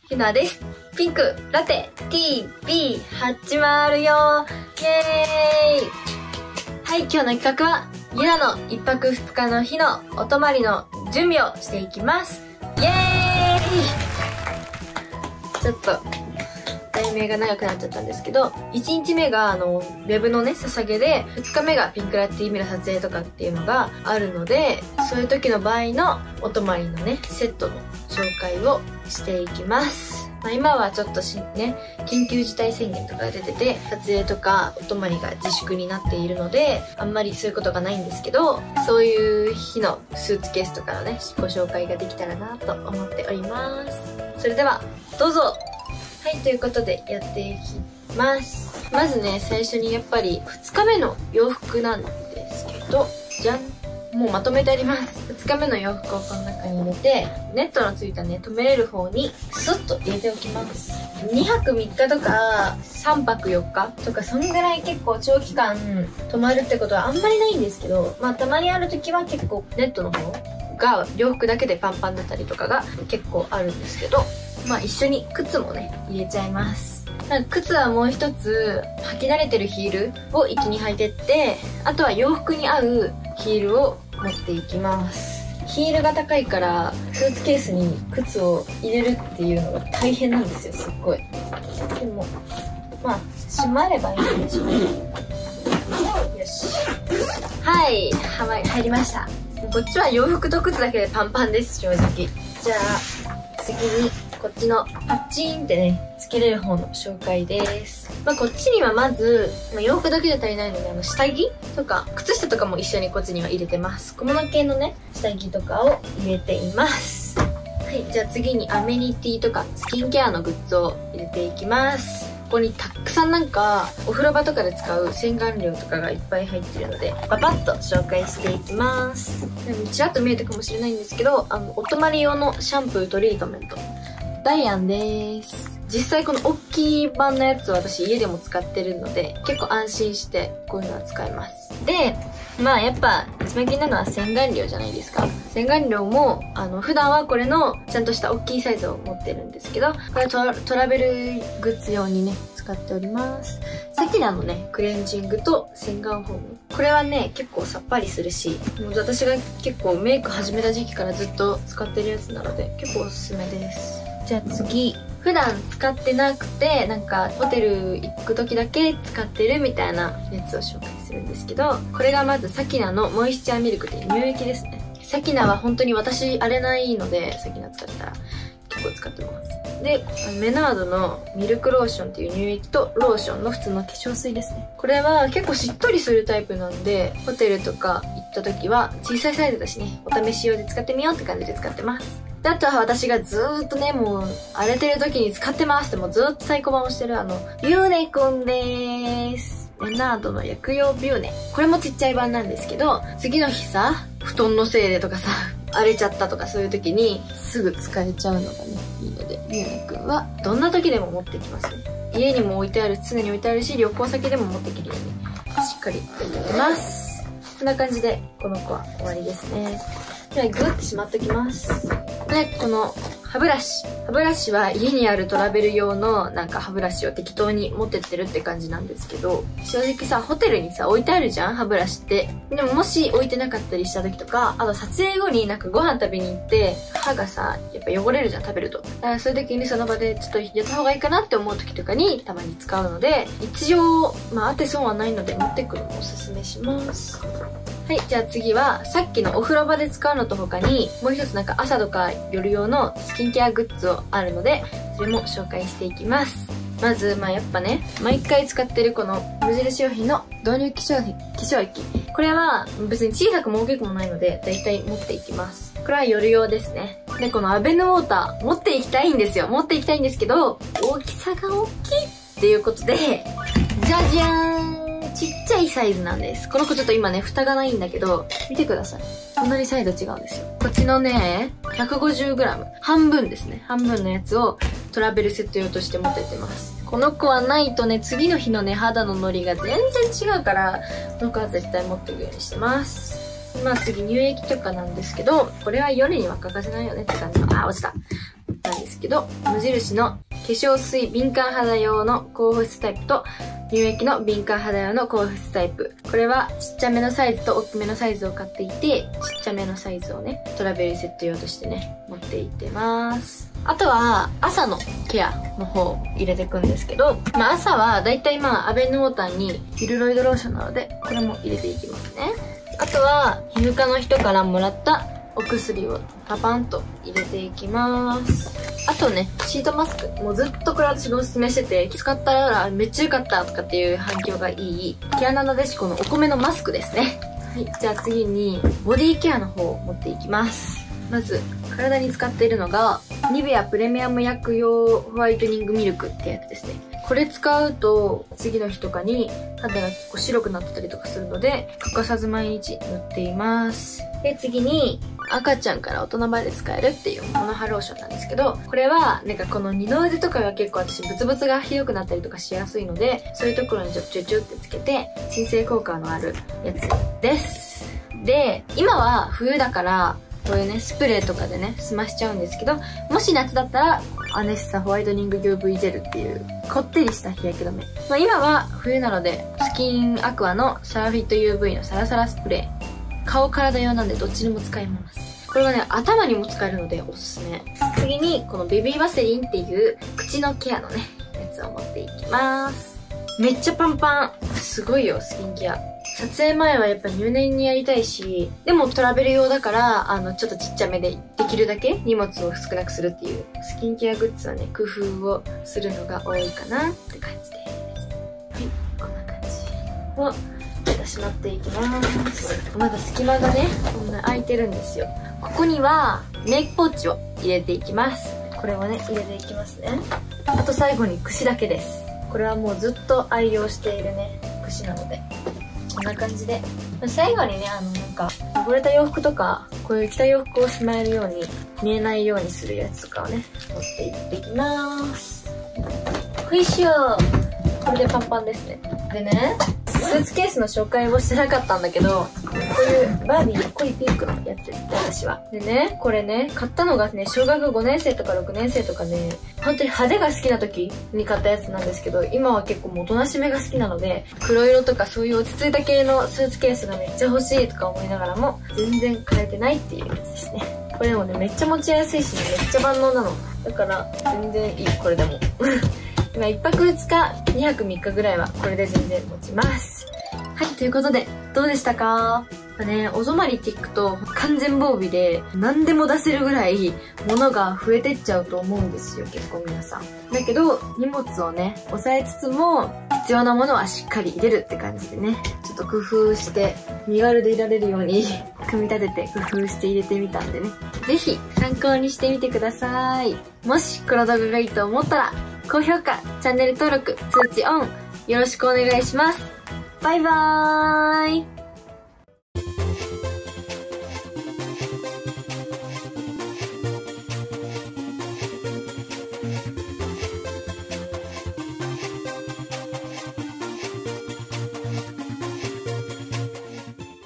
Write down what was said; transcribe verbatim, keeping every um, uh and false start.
ひなです。ピンク、ラテ、ティー、ビー、始まるよイエーイ。はい、今日の企画は、ゆなのいっぱくふつかの日のお泊まりの準備をしていきます。イエーイ。ちょっと、題名が長くなっちゃったんですけど、いちにちめが、あの、ウェブのね、捧げで、ふつかめがピンクラティーミラ撮影とかっていうのがあるので、そういう時の場合のお泊まりのね、セットの紹介をしていきます。まあ、今はちょっとしね、緊急事態宣言とかが出てて、撮影とかお泊まりが自粛になっているので、あんまりそういうことがないんですけど、そういう日のスーツケースとかのね、ご紹介ができたらなと思っております。それでは、どうぞ。はい、ということでやっていきます。まずね、最初にやっぱりふつかめの洋服なんですけど、じゃん。もうまとめてあります。ふつかめの洋服をこの中に入れて、ネットのついたね、留めれる方にスッと入れておきます。にはくみっかとかさんぱくよっかとか、そんぐらい結構長期間泊まるってことはあんまりないんですけど、まあたまにある時は結構ネットの方が洋服だけでパンパンだったりとかが結構あるんですけど、まあ一緒に靴もね、入れちゃいます。なんか靴はもう一つ、履き慣れてるヒールを一気に履いてって、あとは洋服に合うヒールを持っていきます。ヒールが高いから、スーツケースに靴を入れるっていうのが大変なんですよ、すっごい。でも、まあ、閉まればいいんでしょうね。よし。はい、はま、入りました。こっちは洋服と靴だけでパンパンです、正直。じゃあ、次に、こっちのパッチーンってね、つけれる方の紹介です。まあこっちにはまず、まあ、洋服だけじゃ足りないので、あの下着とか、靴下とかも一緒にこっちには入れてます。小物系のね、下着とかを入れています。はい、じゃあ次にアメニティとかスキンケアのグッズを入れていきます。ここにたくさんなんか、お風呂場とかで使う洗顔料とかがいっぱい入ってるので、パパッと紹介していきます。でもちらっと見えたかもしれないんですけど、あの、お泊まり用のシャンプートリートメント。ダイアンです。実際この大きい版のやつを私家でも使ってるので、結構安心してこういうのは使えます。で、まあやっぱ一番気になるのは洗顔料じゃないですか。洗顔料も、あの、普段はこれのちゃんとした大きいサイズを持ってるんですけど、これトラ、トラベルグッズ用にね、使っております。さっきのあのね、クレンジングと洗顔フォーム。これはね、結構さっぱりするし、もう私が結構メイク始めた時期からずっと使ってるやつなので、結構おすすめです。じゃあ次。普段使ってなくて、なんかホテル行く時だけ使ってるみたいなやつを紹介するんですけど、これがまずサキナのモイスチャーミルクっていう乳液ですね。サキナは本当に私荒れないので、サキナ使ったら結構使ってます。で、メナードのミルクローションっていう乳液とローションの普通の化粧水ですね。これは結構しっとりするタイプなんで、ホテルとか行った時は小さいサイズだしね、お試し用で使ってみようって感じで使ってます。で、あとは私がずーっとね、もう、荒れてる時に使ってますって、もうずーっとサイコ版をしてるあの、ビューネくんでーす。メナードの薬用ビューネ。これもちっちゃい版なんですけど、次の日さ、布団のせいでとかさ、荒れちゃったとかそういう時に、すぐ使えちゃうのがね、いいので、ビューネくんは、どんな時でも持ってきますね。家にも置いてある、常に置いてあるし、旅行先でも持ってきるように、しっかり置いておきます。こんな感じで、この子は終わりですね。では、グッてしまっておきます。で、この歯ブラシ。歯ブラシは家にあるトラベル用のなんか歯ブラシを適当に持ってってるって感じなんですけど、正直さ、ホテルにさ、置いてあるじゃん歯ブラシって。でももし置いてなかったりした時とか、あと撮影後になんかご飯食べに行って、歯がさ、やっぱ汚れるじゃん、食べると。だからそういう時にその場でちょっとやった方がいいかなって思う時とかにたまに使うので、一応、まあ、あって損はないので持ってくるのもおすすめします。はい、じゃあ次は、さっきのお風呂場で使うのと他に、もう一つなんか朝とか夜用のスキンケアグッズをあるので、それも紹介していきます。まず、まあやっぱね、毎回使ってるこの無印良品の導入化粧品、化粧液。これは別に小さくも大きくもないので、だいたい持っていきます。これは夜用ですね。で、このアベノウォーター、持っていきたいんですよ。持っていきたいんですけど、大きさが大きいっていうことで、じゃじゃーんちっちゃいサイズなんです。この子ちょっと今ね、蓋がないんだけど、見てください。こんなにサイズ違うんですよ。こっちのね、ひゃくごじゅうグラム。半分ですね。半分のやつをトラベルセット用として持ってってます。この子はないとね、次の日のね、肌のノリが全然違うから、この子は絶対持っていくようにしてます。まあ次、乳液とかなんですけど、これは夜には欠かせないよねって感じの、あ、落ちた。 なんですけど、無印の化粧水敏感肌用の高保湿タイプと乳液の敏感肌用の高保湿タイプ。これはちっちゃめのサイズと大きめのサイズを買っていて、ちっちゃめのサイズをね、トラベルセット用としてね、持っていってます。あとは朝のケアの方を入れていくんですけど、まあ朝はだいたいまあアベノウォーターにヒルロイドローションなので、これも入れていきますね。あとは皮膚科の人からもらったお薬をパパンと入れていきます。あとね、シートマスク。もうずっとこれ私がおすすめしてて、使ったらめっちゃ良かったとかっていう反響がいい、毛穴なでしこのお米のマスクですね。はい、じゃあ次に、ボディケアの方を持っていきます。まず、体に使っているのが、ニベアプレミアム薬用ホワイトニングミルクってやつですね。これ使うと、次の日とかに肌が結構白くなってたりとかするので、欠かさず毎日塗っています。で、次に、赤ちゃんから大人まで使えるっていうモノハローションなんですけど、これはなんかこの二の腕とかが結構私ブツブツがひどくなったりとかしやすいので、そういうところにちょちょちょってつけて鎮静効果のあるやつです。で、今は冬だからこういうねスプレーとかでね済ましちゃうんですけど、もし夏だったらアネッサホワイトニング ユーブイ ジェルっていうこってりした日焼け止め、まあ、今は冬なのでスキンアクアのサラフィット ユーブイ のサラサラスプレー、顔体用なんでどっちにも使えます。これはね、頭にも使えるのでおすすめ。次に、このベビーワセリンっていう口のケアのね、やつを持っていきます。めっちゃパンパン。すごいよ、スキンケア。撮影前はやっぱ入念にやりたいし、でもトラベル用だから、あの、ちょっとちっちゃめで、できるだけ荷物を少なくするっていう、スキンケアグッズはね、工夫をするのが多いかなって感じです。はい、こんな感じを、しまっていきます。まだ隙間がねこんな空いてるんですよ。ここにはメイクポーチを入れていきます。これをね入れていきますね。あと最後に櫛だけです。これはもうずっと愛用しているね櫛なので、こんな感じで最後にね、あのなんか汚れた洋服とかこういう着た洋服をしまえるように見えないようにするやつとかをね持っていっていきます。ほいしょ。これでパンパンですね。でね、スーツケースの紹介をしてなかったんだけど、こういうバービーの濃いピンクのやつですって、私は。でね、これね、買ったのがね、小学ごねん生とかろくねん生とかね、本当に派手が好きな時に買ったやつなんですけど、今は結構もうおとなしめが好きなので、黒色とかそういう落ち着いた系のスーツケースがめっちゃ欲しいとか思いながらも、全然買えてないっていうやつですね。これでもね、めっちゃ持ちやすいし、ね、めっちゃ万能なの。だから、全然いい、これでも。今いっぱくふつか、にはくみっかぐらいはこれで全然持ちます。はい、ということで、どうでしたか？ね、おぞまりっていくと完全防備で何でも出せるぐらい物が増えてっちゃうと思うんですよ、結構皆さん。だけど、荷物をね、抑えつつも必要なものはしっかり入れるって感じでね、ちょっと工夫して身軽でいられるように組み立てて工夫して入れてみたんでね、ぜひ参考にしてみてください。もしこの動画がいいと思ったら、高評価、チャンネル登録、通知オン、よろしくお願いします。バイバーイ。